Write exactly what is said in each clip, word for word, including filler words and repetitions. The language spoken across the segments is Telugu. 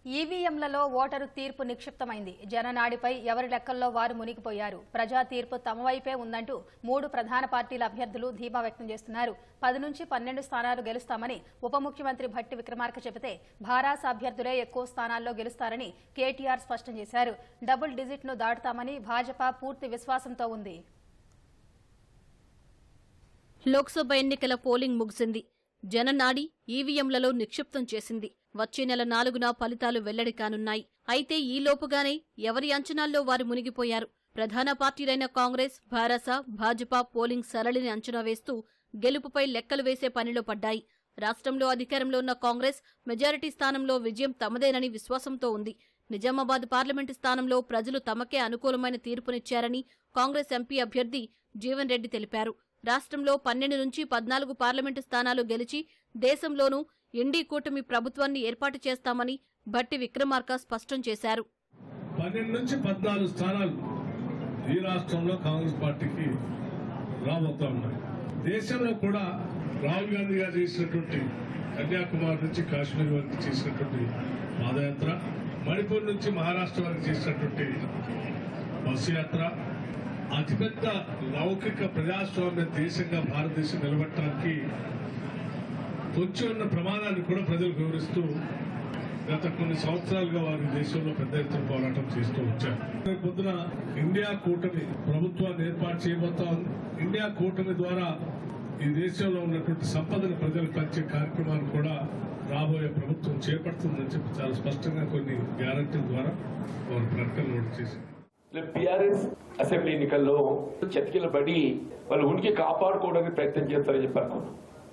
ఈవీఎంలలో ఓటరు తీర్పు నిక్షిప్తమైంది. జననాడిపై ఎవరి లెక్కల్లో వారు మునిగిపోయారు. ప్రజా తీర్పు తమ వైపే ఉందంటూ మూడు ప్రధాన పార్టీల అభ్యర్థులు ధీమా వ్యక్తం చేస్తున్నారు. పది నుంచి పన్నెండు స్థానాలు గెలుస్తామని ఉప ముఖ్యమంత్రి భట్టి విక్రమార్క చెబితే భారాస అభ్యర్థులే ఎక్కువ స్థానాల్లో గెలుస్తారని కేటీఆర్ స్పష్టం చేశారు. డబుల్ డిజిట్ ను దాటుతామని భాజపా పూర్తి విశ్వాసంతో ఉంది. లోక్సభ ఎన్నికల పోలింగ్ ముగిసింది. జననాడి ఈవీఎంలలో నిక్షిప్తం చేసింది. వచ్చే నెల నాలుగున ఫలితాలు వెల్లడి కానున్నాయి. అయితే ఈలోపుగానే ఎవరి అంచనాల్లో వారు మునిగిపోయారు. ప్రధాన పార్టీలైన కాంగ్రెస్, భారస, భాజపా పోలింగ్ సరళిని అంచనా వేస్తూ గెలుపుపై లెక్కలు వేసే పనిలో పడ్డాయి. రాష్ట్రంలో అధికారంలో ఉన్న కాంగ్రెస్ మెజారిటీ స్థానంలో విజయం తమదేనని విశ్వాసంతో ఉంది. నిజామాబాద్ పార్లమెంటు స్థానంలో ప్రజలు తమకే అనుకూలమైన తీర్పునిచ్చారని కాంగ్రెస్ ఎంపీ అభ్యర్థి జీవన్ రెడ్డి తెలిపారు. రాష్ట్రంలో పన్నెండు నుంచి పద్నాలుగు పార్లమెంటు స్థానాలు గెలిచి దేశంలోనూ ఎన్డీ కూటమి ప్రభుత్వాన్ని ఏర్పాటు చేస్తామని భట్టి విక్రమార్క స్పష్టం చేశారు. పన్నెండు నుంచి పద్నాలుగు స్థానాలు ఈ రాష్ట్రంలో కాంగ్రెస్ పార్టీకి రాబోతా ఉన్నాయి. దేశంలో కూడా రాహుల్ గాంధీ గారు చేసినటువంటి కన్యాకుమారి నుంచి కాశ్మీర్ వరకు చేసినటువంటి పాదయాత్ర, మణిపూర్ నుంచి మహారాష్ట్ర వరకు చేసినటువంటి బస్సు యాత్ర, అతిపెద్ద లౌకిక ప్రజాస్వామ్య దేశంగా భారతదేశం నిలబెట్టడానికి వచ్చి ఉన్న ప్రమాదాన్ని కూడా ప్రజలకు వివరిస్తూ గత కొన్ని సంవత్సరాలుగా వారి దేశంలో పెద్ద ఎత్తున పోరాటం చేస్తూ వచ్చారు. పొద్దున ఇండియా కూటమి ప్రభుత్వాన్ని ఏర్పాటు చేయబోతా ఉంది. ఇండియా కూటమి ద్వారా ఈ దేశంలో ఉన్నటువంటి సంపదను ప్రజలకు పంచే కార్యక్రమాలు కూడా రాబోయే ప్రభుత్వం చేపడుతుందని చెప్పి చాలా స్పష్టంగా కొన్ని గ్యారంటీల ద్వారా వారు ప్రకటనలు కూడా చేశారు. బీఆర్ఎస్ అసెంబ్లీ ఎన్నికల్లో చతికిల పడి వాళ్ళు ఉనికి కాపాడుకోవడానికి ప్రయత్నం చేస్తారని చెప్పి అనుకున్నాం.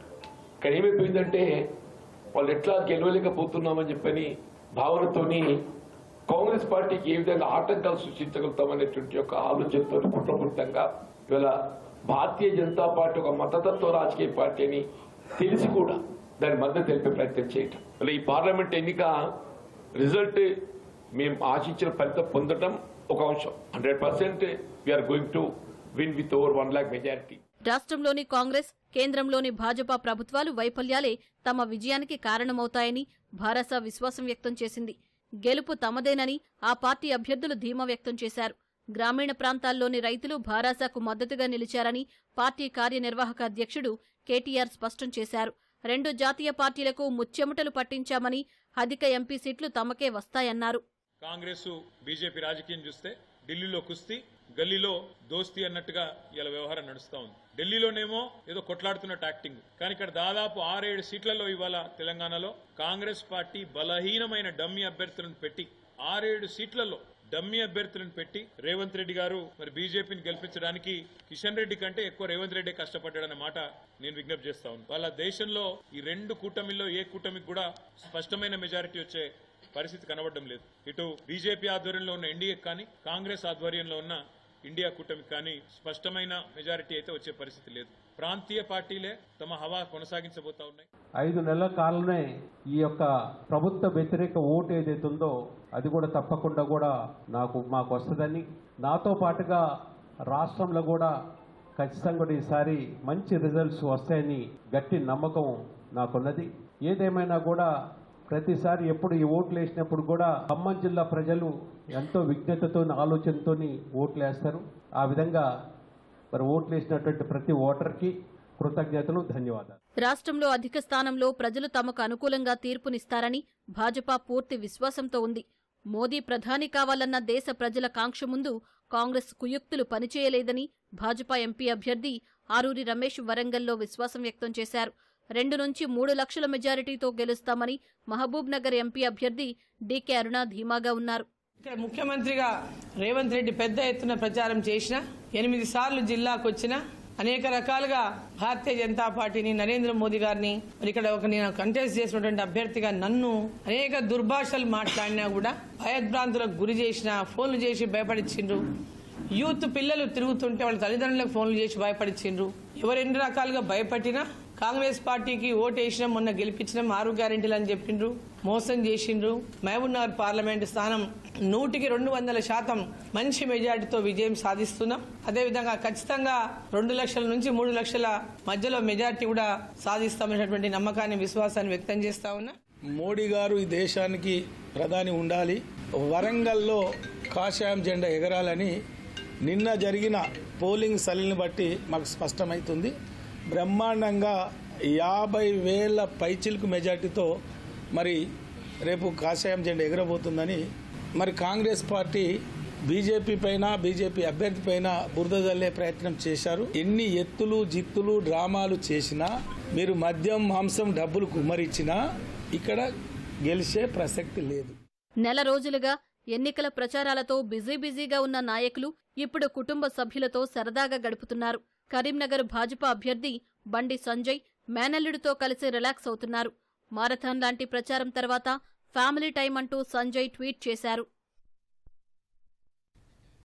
కానీ ఏమైపోయిందంటే వాళ్ళు ఎట్లా గెలవలేకపోతున్నామని చెప్పని భావనతోని కాంగ్రెస్ పార్టీకి ఏ విధంగా ఆటంకాలు సృష్టించగలుగుతామనేటువంటి ఒక ఆలోచనతో కుట్రపూరితంగా ఇవాళ భారతీయ జనతా పార్టీ ఒక మతతత్వ రాజకీయ పార్టీ అని తెలిసి కూడా దాని మద్దతు తెలిపే ప్రయత్నం చేయటం. ఈ పార్లమెంట్ ఎన్నిక రిజల్ట్ మేము ఆశించిన ఫలితం పొందడం ఒక అంశం. Hundred percent we are going to win with over one lakh majority. రాష్ట్రంలోని కాంగ్రెస్, కేంద్రంలోని భాజపా ప్రభుత్వాలు వైఫల్యాలే తమ విజయానికి కారణమవుతాయని భారస విశ్వాసం వ్యక్తం చేసింది. గెలుపు తమదేనని ఆ పార్టీ అభ్యర్థులు ధీమా వ్యక్తం చేశారు. గ్రామీణ ప్రాంతాల్లోని రైతులు భారాసకు మద్దతుగా నిలిచారని పార్టీ కార్యనిర్వాహక అధ్యక్షుడు కేటీఆర్ స్పష్టం చేశారు. రెండు జాతీయ పార్టీలకు ముచ్చెమటలు పట్టించామని అధిక ఎంపీ సీట్లు తమకే వస్తాయన్నారు. కాంగ్రెస్ బీజేపీ రాజకీయం చూస్తే ఢిల్లీలో కుస్తీ, గల్లీలో దోస్తీ అన్నట్టుగా ఇలా వ్యవహారం నడుస్తా ఉంది. ఢిల్లీలోనేమో ఏదో కొట్లాడుతున్నట్టు యాక్టింగ్, కానీ ఇక్కడ దాదాపు ఆరేడు సీట్లలో ఇవాళ తెలంగాణలో కాంగ్రెస్ పార్టీ బలహీనమైన డమ్మీ అభ్యర్థులను పెట్టి ఆరేడు సీట్లలో డమ్మీ అభ్యర్థులను పెట్టి రేవంత్ రెడ్డి గారు మరి బీజేపీని గెలిపించడానికి కిషన్ రెడ్డి కంటే ఎక్కువ రేవంత్ రెడ్డి కష్టపడ్డాడన్న మాట నేను విజ్ఞప్తి చేస్తా ఉన్నాను. వాళ్ళ దేశంలో ఈ రెండు కూటమిల్లో ఏ కూటమికి కూడా స్పష్టమైన మెజారిటీ వచ్చే పరిస్థితి కనబడడం లేదు. ఇటు బీజేపీ ఆధ్వర్యంలో ఉన్న ఎన్డీఏ కానీ కాంగ్రెస్ ఆధ్వర్యంలో ఉన్న ఇండియా కూటమికి కానీ స్పష్టమైన మెజారిటీ అయితే వచ్చే పరిస్థితి లేదు. ప్రాంతీయ పార్టీలే తమ హవా కొనసాగించబోతా ఉన్నాయి. ఐదు నెలల కాలంలో ఈ యొక్క ప్రభుత్వ వ్యతిరేక ఓటు ఏదైతే ఉందో అది కూడా తప్పకుండా కూడా నాకు మాకు వస్తుందని, నాతో పాటుగా రాష్ట్రంలో కూడా ఖచ్చితంగా కూడా ఈసారి మంచి రిజల్ట్స్ వస్తాయని గట్టి నమ్మకం నాకున్నది. ఏదేమైనా కూడా ప్రతిసారి ఎప్పుడు ఈ ఓట్లు వేసినప్పుడు కూడా ఖమ్మం జిల్లా ప్రజలు ఎంతో విజ్ఞతతో ఆలోచనతో ఓట్లు వేస్తారు. ఆ విధంగా మరి ఓట్లు వేసినటువంటి ప్రతి ఓటర్కి కృతజ్ఞతలు, ధన్యవాదాలు. రాష్ట్రంలో అధిక స్థానంలో ప్రజలు తమకు అనుకూలంగా తీర్పునిస్తారని భాజపా పూర్తి విశ్వాసంతో ఉంది. మోదీ ప్రధాని కావాలన్న దేశ ప్రజల కాంక్ష ముందు కాంగ్రెస్ కుయుక్తులు పనిచేయలేదని భాజపా ఎంపీ అభ్యర్థి ఆరూరి రమేష్ వరంగల్లో విశ్వాసం వ్యక్తం చేశారు. రెండు నుంచి మూడు లక్షల మెజారిటీతో గెలుస్తామని మహబూబ్ నగర్ ఎంపీ అభ్యర్థి డీకే అరుణ ధీమాగా ఉన్నారు. ఇక్కడ ముఖ్యమంత్రిగా రేవంత్ రెడ్డి పెద్ద ఎత్తున ప్రచారం చేసిన, ఎనిమిది సార్లు జిల్లాకు వచ్చిన, అనేక రకాలుగా భారతీయ జనతా పార్టీని, నరేంద్ర మోదీ గారిని, మరి ఇక్కడ ఒక నేను కంటెస్ట్ చేసినటువంటి అభ్యర్థిగా నన్ను అనేక దుర్భాషలు మాట్లాడినా కూడా భయభ్రాంతులకు గురి చేసిన, ఫోన్లు చేసి భయపడిచ్చిండ్రు. యూత్ పిల్లలు తిరుగుతుంటే వాళ్ళ తల్లిదండ్రులకు ఫోన్లు చేసి భయపడిచ్చిండ్రు. ఎవరు ఎన్ని రకాలుగా భయపట్టినా కాంగ్రెస్ పార్టీకి ఓటు వేసినా, మొన్న గెలిపించినాం, ఆరు గ్యారెంటీలు అని చెప్పిండ్రు, మోసం చేసిండ్రు. మహబూబ్ నగర్ పార్లమెంటు స్థానం నూటికి రెండు వందల శాతం మంచి మెజార్టీతో విజయం సాధిస్తున్నాం. అదేవిధంగా ఖచ్చితంగా రెండు లక్షల నుంచి మూడు లక్షల మధ్యలో మెజార్టీ కూడా సాధిస్తామనేటువంటి నమ్మకాన్ని, విశ్వాసాన్ని వ్యక్తం చేస్తా ఉన్నా. మోడీ గారు ఈ దేశానికి ప్రధాని ఉండాలి, వరంగల్లో కాషాయం జెండా ఎగరాలని నిన్న జరిగిన పోలింగ్ సరళిని బట్టి మాకు స్పష్టమవుతుంది. బ్రహ్మాండంగా యాభై వేల పైచిలకు మెజార్టీతో మరి రేపు కాషాయం జెండా ఎగరబోతుందని మరి కాంగ్రెస్ పార్టీ బీజేపీ పైన బీజేపీ అభ్యర్థి పైన బురద జల్లే ప్రయత్నం చేశారు. ఎన్ని ఎత్తులు జిత్తులు డ్రామాలు చేసినా, మీరు మద్యం మాంసం డబ్బులు కుమ్మరిచ్చినా ఇక్కడ గెలిచే ప్రసక్తి లేదు. నెల రోజులుగా ఎన్నికల ప్రచారాలతో బిజీ బిజీగా ఉన్న నాయకులు ఇప్పుడు కుటుంబ సభ్యులతో సరదాగా గడుపుతున్నారు. కరీంనగర్ భాజపా అభ్యర్థి బండి సంజయ్ మేనల్లుడితో కలిసి రిలాక్స్ అవుతున్నారు. మారథాన్ లాంటి ప్రచారం తర్వాత ఫ్యామిలీ టైం అంటూ సంజయ్ ట్వీట్ చేశారు.